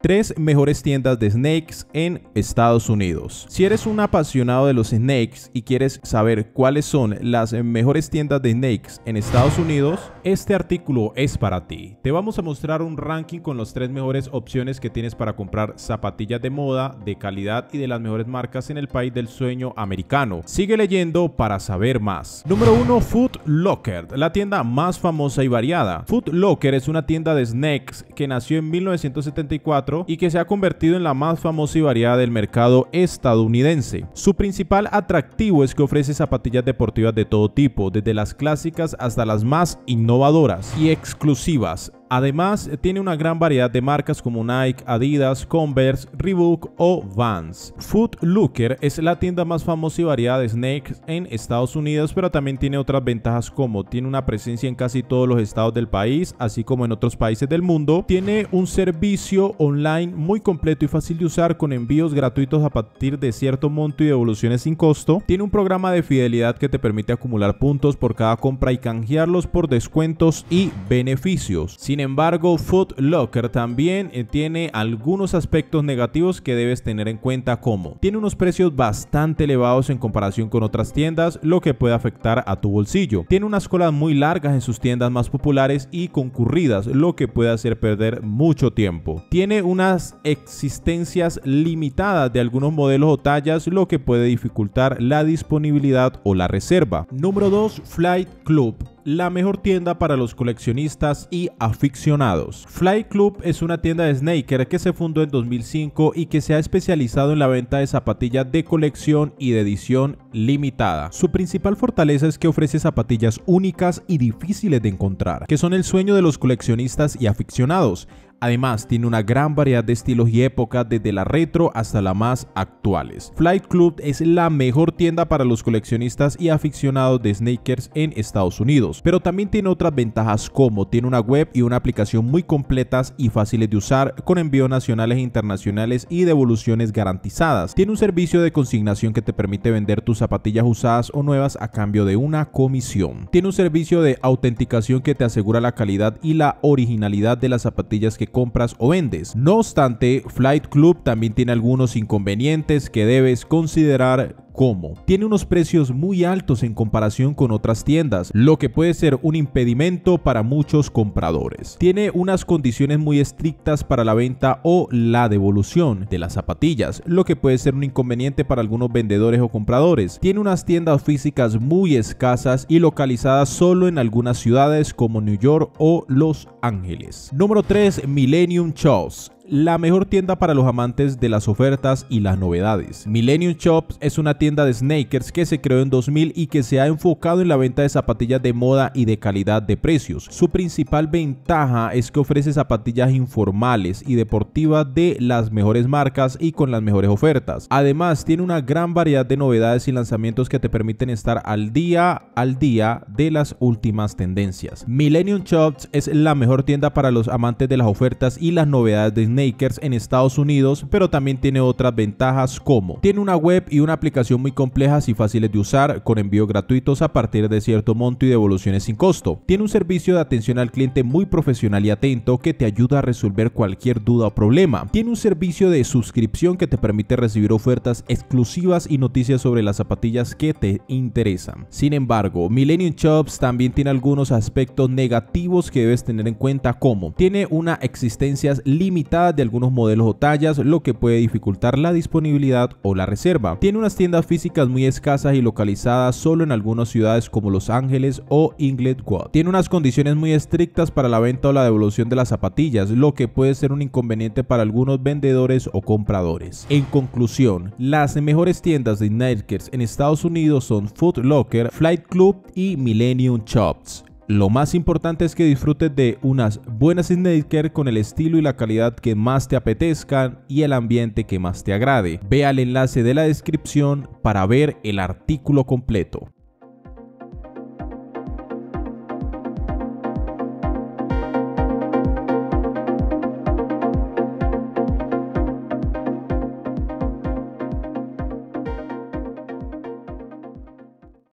3 mejores tiendas de snakes en Estados Unidos. Si eres un apasionado de los snakes y quieres saber cuáles son las mejores tiendas de snakes en Estados Unidos, este artículo es para ti. Te vamos a mostrar un ranking con las 3 mejores opciones que tienes para comprar zapatillas de moda, de calidad y de las mejores marcas en el país del sueño americano. Sigue leyendo para saber más. Número 1. Foot Locker, la tienda más famosa y variada. Foot Locker es una tienda de snakes que nació en 1974 y que se ha convertido en la más famosa y variada del mercado estadounidense. Su principal atractivo es que ofrece zapatillas deportivas de todo tipo, desde las clásicas hasta las más innovadoras y exclusivas. Además, tiene una gran variedad de marcas como Nike, Adidas, Converse, Reebok o Vans. Foot Locker es la tienda más famosa y variada de snakes en Estados Unidos, pero también tiene otras ventajas como tiene una presencia en casi todos los estados del país, así como en otros países del mundo. Tiene un servicio online muy completo y fácil de usar con envíos gratuitos a partir de cierto monto y devoluciones sin costo. Tiene un programa de fidelidad que te permite acumular puntos por cada compra y canjearlos por descuentos y beneficios. Sin embargo, Foot Locker también tiene algunos aspectos negativos que debes tener en cuenta, como tiene unos precios bastante elevados en comparación con otras tiendas, lo que puede afectar a tu bolsillo. Tiene unas colas muy largas en sus tiendas más populares y concurridas, lo que puede hacer perder mucho tiempo. Tiene unas existencias limitadas de algunos modelos o tallas, lo que puede dificultar la disponibilidad o la reserva. Número 2. Flight Club, la mejor tienda para los coleccionistas y aficionados. Flight Club es una tienda de sneaker que se fundó en 2005 y que se ha especializado en la venta de zapatillas de colección y de edición limitada. Su principal fortaleza es que ofrece zapatillas únicas y difíciles de encontrar, que son el sueño de los coleccionistas y aficionados. Además, tiene una gran variedad de estilos y épocas, desde la retro hasta las más actuales. Flight Club es la mejor tienda para los coleccionistas y aficionados de sneakers en Estados Unidos, pero también tiene otras ventajas, como tiene una web y una aplicación muy completas y fáciles de usar, con envíos nacionales e internacionales y devoluciones garantizadas. Tiene un servicio de consignación que te permite vender tus zapatillas usadas o nuevas a cambio de una comisión. Tiene un servicio de autenticación que te asegura la calidad y la originalidad de las zapatillas que compras o vendes. No obstante, Flight Club también tiene algunos inconvenientes que debes considerar, como tiene unos precios muy altos en comparación con otras tiendas, lo que puede ser un impedimento para muchos compradores. Tiene unas condiciones muy estrictas para la venta o la devolución de las zapatillas, lo que puede ser un inconveniente para algunos vendedores o compradores. Tiene unas tiendas físicas muy escasas y localizadas solo en algunas ciudades como New York o Los Ángeles. Número 3. Millennium Shops, la mejor tienda para los amantes de las ofertas y las novedades. Millennium Shops es una tienda de sneakers que se creó en 2000 y que se ha enfocado en la venta de zapatillas de moda y de calidad de precios. Su principal ventaja es que ofrece zapatillas informales y deportivas de las mejores marcas y con las mejores ofertas. Además, tiene una gran variedad de novedades y lanzamientos que te permiten estar al día de las últimas tendencias. Millennium Shops es la mejor tienda para los amantes de las ofertas y las novedades de sneakers en Estados Unidos, pero también tiene otras ventajas, como tiene una web y una aplicación muy complejas y fáciles de usar, con envíos gratuitos a partir de cierto monto y devoluciones sin costo. Tiene un servicio de atención al cliente muy profesional y atento que te ayuda a resolver cualquier duda o problema. Tiene un servicio de suscripción que te permite recibir ofertas exclusivas y noticias sobre las zapatillas que te interesan. Sin embargo, Millennium Shops también tiene algunos aspectos negativos que debes tener en cuenta, como tiene una existencia limitada de algunos modelos o tallas, lo que puede dificultar la disponibilidad o la reserva. Tiene unas tiendas físicas muy escasas y localizadas solo en algunas ciudades como Los Ángeles o Inglewood. Tiene unas condiciones muy estrictas para la venta o la devolución de las zapatillas, lo que puede ser un inconveniente para algunos vendedores o compradores. En conclusión, las mejores tiendas de sneakers en Estados Unidos son Foot Locker, Flight Club y Millennium Shops. Lo más importante es que disfrutes de unas buenas sneakers con el estilo y la calidad que más te apetezcan y el ambiente que más te agrade. Ve al enlace de la descripción para ver el artículo completo.